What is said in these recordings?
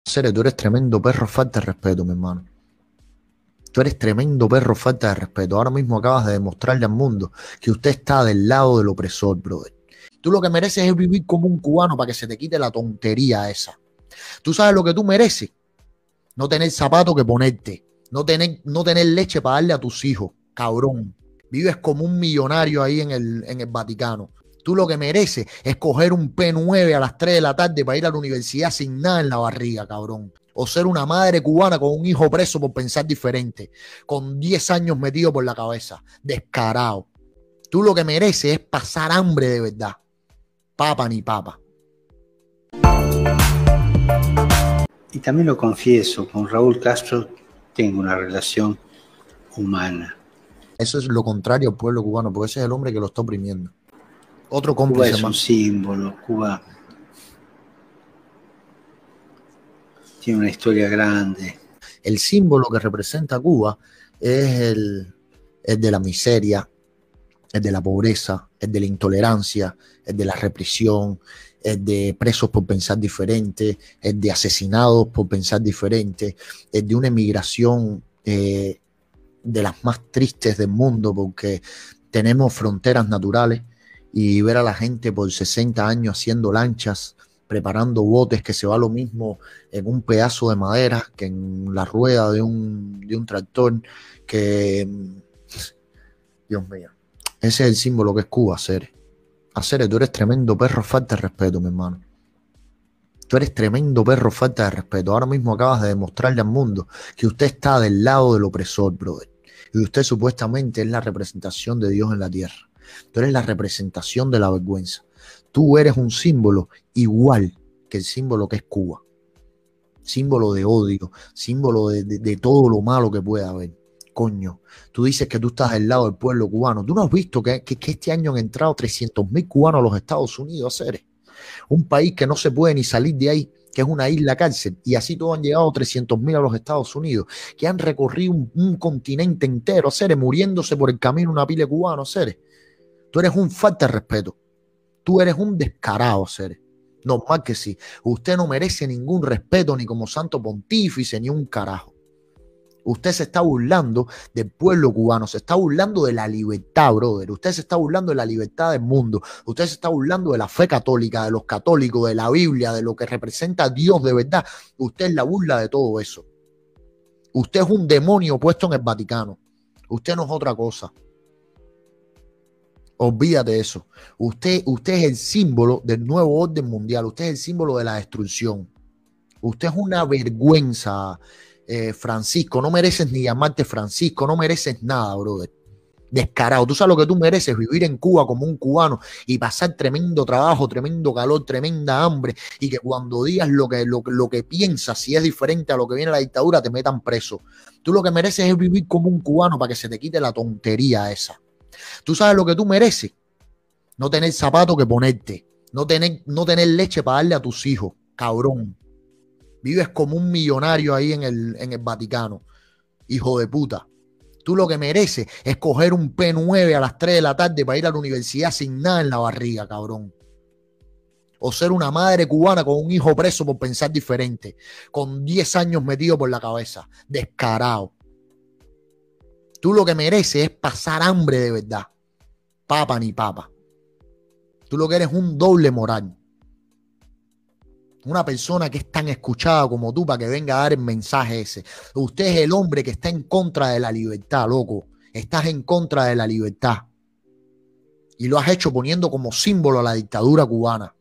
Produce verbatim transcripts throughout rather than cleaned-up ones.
Serio, tú eres tremendo perro, falta de respeto, mi hermano. Tú eres tremendo perro, falta de respeto. Ahora mismo acabas de demostrarle al mundo que usted está del lado del opresor, brother. Tú lo que mereces es vivir como un cubano para que se te quite la tontería esa. Tú sabes lo que tú mereces. No tener zapato que ponerte. No tener, no tener leche para darle a tus hijos, cabrón. Vives como un millonario ahí en el, en el Vaticano. Tú lo que mereces es coger un P nueve a las tres de la tarde para ir a la universidad sin nada en la barriga, cabrón. O ser una madre cubana con un hijo preso por pensar diferente, con diez años metido por la cabeza, descarado. Tú lo que mereces es pasar hambre de verdad. Papa ni papa. Y también lo confieso, con Raúl Castro tengo una relación humana. Eso es lo contrario al pueblo cubano, porque ese es el hombre que lo está oprimiendo. Otro Cuba cómplice es un más. símbolo, Cuba tiene una historia grande. El símbolo que representa a Cuba es el, el de la miseria, el de la pobreza, el de la intolerancia, el de la represión, el de presos por pensar diferente, el de asesinados por pensar diferente, el de una emigración eh, de las más tristes del mundo, porque tenemos fronteras naturales y ver a la gente por sesenta años haciendo lanchas, preparando botes, que se va lo mismo en un pedazo de madera que en la rueda de un, de un tractor, que Dios mío, ese es el símbolo que es Cuba, Cere. Cere, tú eres tremendo perro, falta de respeto, mi hermano. Tú eres tremendo perro, falta de respeto. Ahora mismo acabas de demostrarle al mundo que usted está del lado del opresor, brother. Y usted supuestamente es la representación de Dios en la tierra. Tú eres la representación de la vergüenza. Tú eres un símbolo igual que el símbolo que es Cuba. Símbolo de odio, símbolo de, de, de todo lo malo que pueda haber. Coño, tú dices que tú estás del lado del pueblo cubano. ¿Tú no has visto que, que, que este año han entrado trescientos mil cubanos a los Estados Unidos a hacer? Un país que no se puede ni salir de ahí, que es una isla cárcel, y así todos han llegado trescientos mil a los Estados Unidos, que han recorrido un, un continente entero, a ser muriéndose por el camino una pila de cubanos, a ser. Tú eres un falta de respeto. Tú eres un descarado, ser. Normal que sí. Usted no merece ningún respeto ni como santo pontífice ni un carajo. Usted se está burlando del pueblo cubano, se está burlando de la libertad, brother. Usted se está burlando de la libertad del mundo. Usted se está burlando de la fe católica, de los católicos, de la Biblia, de lo que representa a Dios de verdad. Usted es la burla de todo eso. Usted es un demonio puesto en el Vaticano. Usted no es otra cosa. Olvídate de eso. Usted, usted es el símbolo del nuevo orden mundial. Usted es el símbolo de la destrucción. Usted es una vergüenza, eh, Francisco. No mereces ni llamarte Francisco. No mereces nada, brother. Descarado. Tú sabes lo que tú mereces, vivir en Cuba como un cubano y pasar tremendo trabajo, tremendo calor, tremenda hambre, y que cuando digas lo que, lo, lo que piensas, si es diferente a lo que viene la dictadura, te metan preso. Tú lo que mereces es vivir como un cubano para que se te quite la tontería esa. Tú sabes lo que tú mereces. No tener zapato que ponerte. No tener, no tener leche para darle a tus hijos. Cabrón. Vives como un millonario ahí en el, en el Vaticano. Hijo de puta. Tú lo que mereces es coger un P nueve a las tres de la tarde para ir a la universidad sin nada en la barriga, cabrón. O ser una madre cubana con un hijo preso por pensar diferente. Con diez años metido por la cabeza. Descarado. Tú lo que mereces es pasar hambre de verdad. Papa ni papa. Tú lo que eres un doble moral. Una persona que es tan escuchada como tú para que venga a dar el mensaje ese. Usted es el hombre que está en contra de la libertad, loco. Estás en contra de la libertad. Y lo has hecho poniendo como símbolo a la dictadura cubana.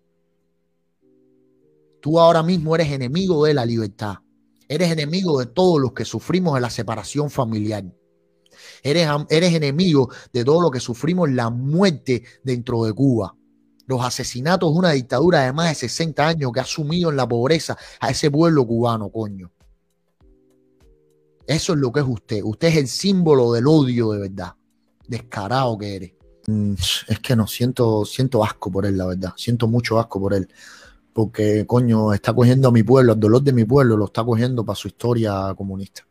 Tú ahora mismo eres enemigo de la libertad. Eres enemigo de todos los que sufrimos de la separación familiar. Eres, eres enemigo de todo lo que sufrimos la muerte dentro de Cuba. Los asesinatos de una dictadura de más de sesenta años que ha sumido en la pobreza a ese pueblo cubano, coño. Eso es lo que es usted. Usted es el símbolo del odio de verdad. Descarado que eres. Es que no, siento, siento asco por él, la verdad. Siento mucho asco por él. Porque, coño, está cogiendo a mi pueblo, el dolor de mi pueblo lo está cogiendo para su historia comunista.